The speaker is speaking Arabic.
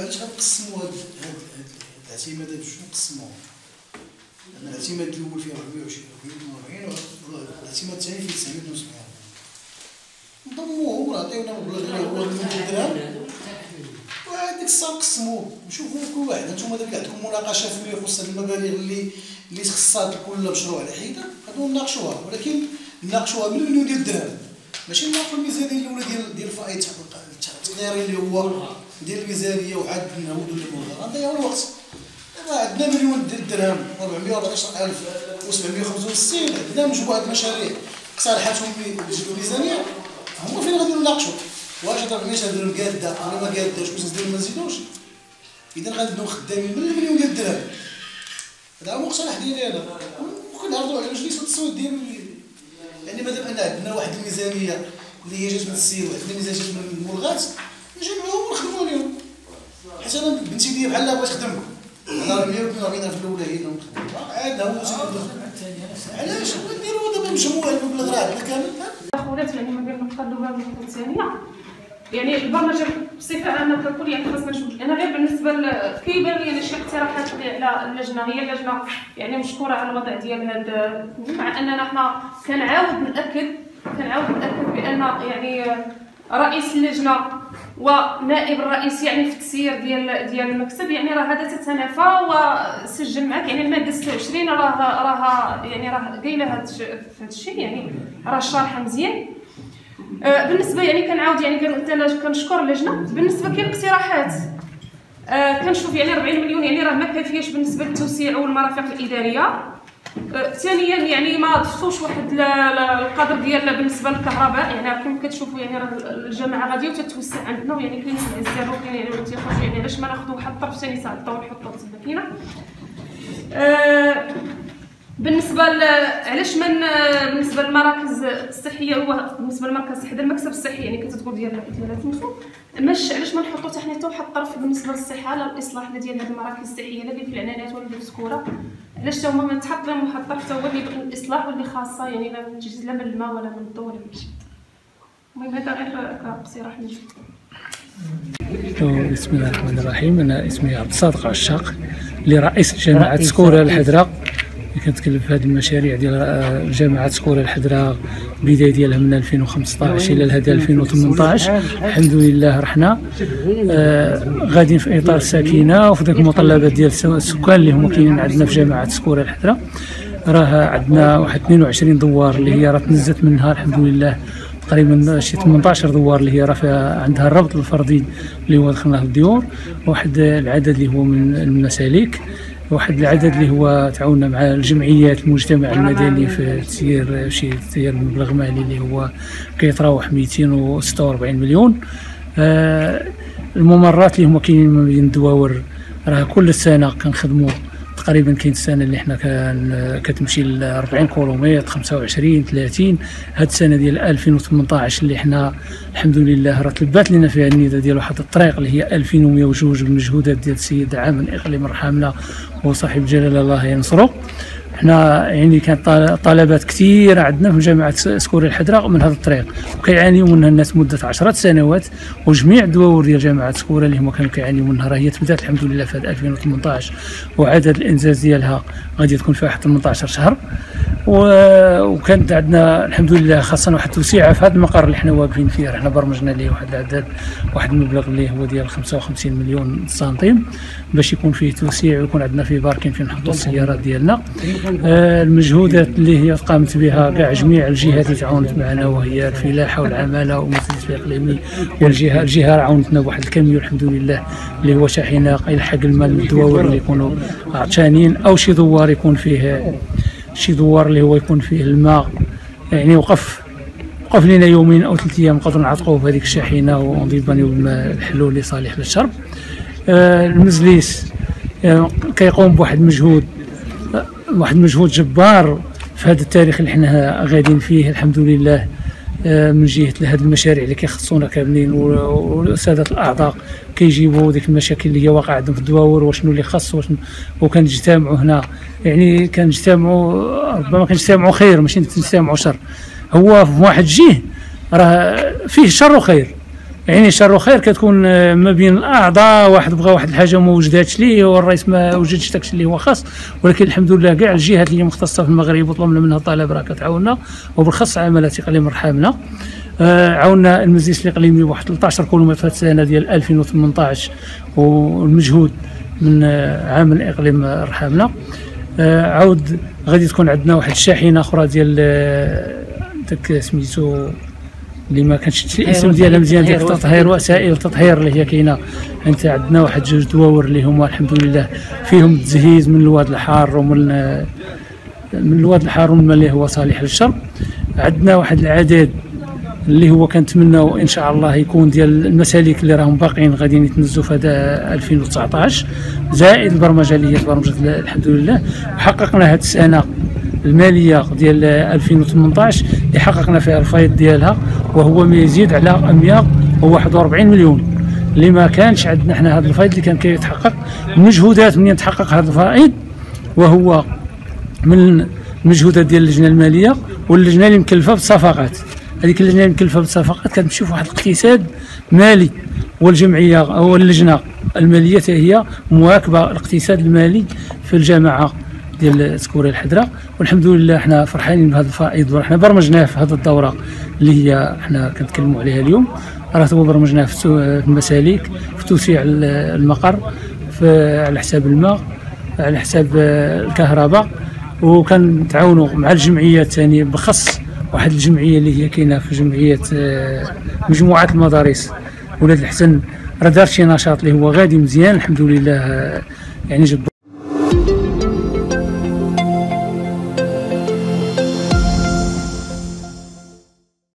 علاش غنقسموا هاد الاعتمادات بجوج نقسموهم؟ لان الاعتماد الاول فيه 420 والاعتماد الثاني فيه 972 نضموهم ونعطيونا المبلغ اللي هو 1 مليون درهم وهذيك الساعه نقسموه نشوفوا كل واحد. انتم دابا عندكم مناقشه فيما يخص المبالغ اللي خصها كل مشروع على حده غادي نناقشوها، ولكن نناقشوها من المليون ديال الدرهم، ماشي نناقشوا الميزانيه الاولى ديال الفائض التقديري اللي هو ديال الميزانيه وعاد نعاودوا للمبلغ نضيعوا الوقت. دابا عندنا مليون ديال الدرهم 414765 عندنا مجموعه المشاريع اقترحاتهم الميزانيه هما فين غادي نناقشوا واش هاد 400 درهم قاده ولا ما قاداش واش نزيدو ما نزيدوش. اذا غنبداو خدامين من المليون ديال الدرهم. هذا هو المقترح ديالي انا وكنعرضوا على مجلس التصويت ديال يعني مادام ان عندنا واحد الميزانيه اللي هي جات من السير وعندنا ميزانيه جات من الملغات نجمعوهم ونخدموا عليهم. حيت انا بنتي ديالي بحال بغات تخدم انا 142 في الاولى هي نخدم عاد هو علاش نديروا دابا مجموع المبلغ راه عندنا كامل تدخلات يعني ما بين النقطه الاولى والنقطه الثانيه. يعني البرنامج بصفه عامه ككل يعني خاصنا نشوف. انا غير بالنسبه كيبان لي شي اقتراحات على اللجنه، هي اللجنه يعني مشكوره على الوضع ديال هذا، مع اننا حنا كنعاود ناكد بان يعني رئيس اللجنه ونائب الرئيس يعني في التسيير ديال المكتب يعني راه هذا تتنافى، وسجل معك يعني الماده 26 راه يعني راه قايله هذا الشيء يعني راه شارحه مزيان. بالنسبه يعني كنعاود يعني كنشكر اللجنه. بالنسبه كاين اقتراحات كنشوف يعني 40 مليون يعني راه ما كافياش بالنسبه للتوسيع والمرافق الاداريه. ثانيا يعني ما ضفتوش واحد القدر ديال بالنسبه للكهرباء، يعني كما كتشوفوا يعني راه الجامعه غاديه وتتوسع عندنا ويعني كاين العزاب وكاين يعني تيخرجوا يعني علاش ما ناخذوا واحد الطرف ثاني تاع ونحطوا تما بالنسبه بالنسبه للمراكز الصحيه، هو بالنسبه للمركز الصحي المكتب الصحي يعني كتقول ديال تمشوا علاش ما نحطوا حتى حنا واحد الطرف بالنسبه للصحه لا الاصلاح ديال هذه المراكز الصحيه لا في العنانات ولا في السكوره، علاش هما ما تحط لهم واحد الطرف هو اللي الاصلاح واللي خاصه يعني لا من تجهيز لا من الماء ولا من الضوء ولا من شي. المهم هذا غير كبصراحه نجم. بسم الله الرحمن الرحيم. انا اسمي عبد الصادق عشاق اللي رئيس جامعه سكوره الحدراء. كنتكلم في هذه المشاريع ديال جامعه سكوره الحدراء البدايه ديالها من 2015 الى لهذا 2018. الحمد لله رحنا غاديين في اطار السكينه وفي ذاك المتطلبات ديال السكان اللي هما كاينين عندنا في جامعه سكوره الحدراء. راه عندنا واحد 22 دوار اللي هي راه تنزلت منها الحمد لله تقريبا شي 18 دوار اللي هي راه عندها الربط الفردي اللي هو دخلناه في الديور، واحد العدد اللي هو من المسالك، واحد العدد اللي هو تعاوننا مع الجمعيات المجتمع المدني في تسيير مبلغ مالي اللي هو كيتراوح 246 مليون. الممرات اللي هما كاينين ما بين الدواور راه كل سنه كنخدموا تقريبا. كاين السنه اللي حنا كتمشي ل 40 كيلومتر 25 30. هاد السنه ديال 2018 اللي حنا الحمد لله راه تلبات لنا فيها النداء ديال واحد الطريق اللي هي 2102 بالمجهودات ديال السيد عامل اقليم رحمنا وصاحب الجلاله الله ينصرو. حنا يعني كانت طلبات كثيره عندنا في جامعه سكوره الحدراء من هذا الطريق وكيعانيو منها الناس مده 10 سنوات، وجميع الدواور ديال جامعه سكوره اللي هما كانوا كيعانيو منها راه هي تبدات الحمد لله في 2018 وعدد الانجاز ديالها غادي تكون في واحد 18 شهر. وكانت عندنا الحمد لله خاصه واحد التوسيعه في هذا المقر اللي حنا واقفين فيه. حنا برمجنا ليه واحد العدد واحد المبلغ اللي هو ديال 55 مليون سنتيم باش يكون فيه توسيع ويكون عندنا فيه باركين فين نحطوا السيارات ديالنا. المجهودات اللي هي قامت بها كاع جميع الجهات اللي تعاونت معنا وهي الفلاحه والعماله ومجلس الاقليمي والجهه عاونتنا بواحد الكميه الحمد لله اللي هو شاحنه يلحق الماء للدواور اللي يكونوا عطشانين او شي دوار يكون فيه شي دوار اللي هو يكون فيه الماء يعني وقف لنا يومين او 3 ايام نقدروا نعتقوه بهذيك الشاحنه ونضيبانيو بالماء الحلول اللي صالح للشرب. المجلس كيقوم بواحد المجهود جبار في هذا التاريخ اللي حنا غاديين فيه الحمد لله من جهه هذه المشاريع اللي كيخصونا كاملين، والساده الاعضاء كيجيبوا ديك المشاكل اللي هي واقعه عندهم في الدواور وشنو اللي خاص وكنجتمعوا هنا. يعني ربما كنجتمعوا خير ماشي نجتمعوا شر. هو في واحد الجهه راه فيه شر وخير، يعني شر خير كتكون ما بين الاعضاء، واحد بغى واحد الحاجه وما وجداتش ليه والرئيس ما وجدش داكشي اللي هو خاص، ولكن الحمد لله كاع الجهات اللي مختصه في المغرب وطلبنا منها طلب راه كتعاوننا، وبالخاص عملات اقليم رحامنا. عاوننا المجلس الاقليمي بواحد 13 كيلومتر في هذه السنه ديال 2018 والمجهود من عامل اقليم رحامنا. عاود غادي تكون عندنا واحد الشاحنه اخرى ديال داك سميتو اللي ما كانش الاسم ديالها مزيان، ديال التطهير وسائل التطهير اللي هي كاينه. انت عندنا واحد جوج دواور اللي هما الحمد لله فيهم التجهيز من الواد الحار ومن الواد الحار ومن اللي هو صالح للشرب. عندنا واحد العدد اللي هو كنتمناو ان شاء الله يكون ديال المسالك اللي راهم باقيين غاديين يتنزلوا في هذا 2019، زائد البرمجه اللي هي برمجه الحمد لله. وحققنا هذه السنه الماليه ديال 2018 اللي حققنا فيها الفايض ديالها، وهو ما يزيد على 141 مليون اللي ما كانش عندنا حنا. هذا الفايض اللي كان كيتحقق مجهودات منين تحقق هذا الفائض، وهو من المجهودات ديال اللجنه الماليه واللجنه اللي مكلفه بالصفقات. هذيك اللجنه اللي مكلفه بالصفقات كتمشي في واحد الاقتصاد مالي، والجمعيه او اللجنه الماليه هي مواكبه الاقتصاد المالي في الجامعه ديال سكوري الحضره. والحمد لله حنا فرحانين بهذا الفائض، وحنا برمجناه في هذه الدوره اللي هي حنا كنتكلموا عليها اليوم. راه برمجناه في المسالك، في توسيع المقر، على حساب الماء، على حساب الكهرباء، وكنتعاونوا مع الجمعيات الثانيه، بخص واحد الجمعيه اللي هي كاينه في جمعيه مجموعه المدارس ولاد الحسن، راه دار شي نشاط اللي هو غادي مزيان الحمد لله، يعني جبر.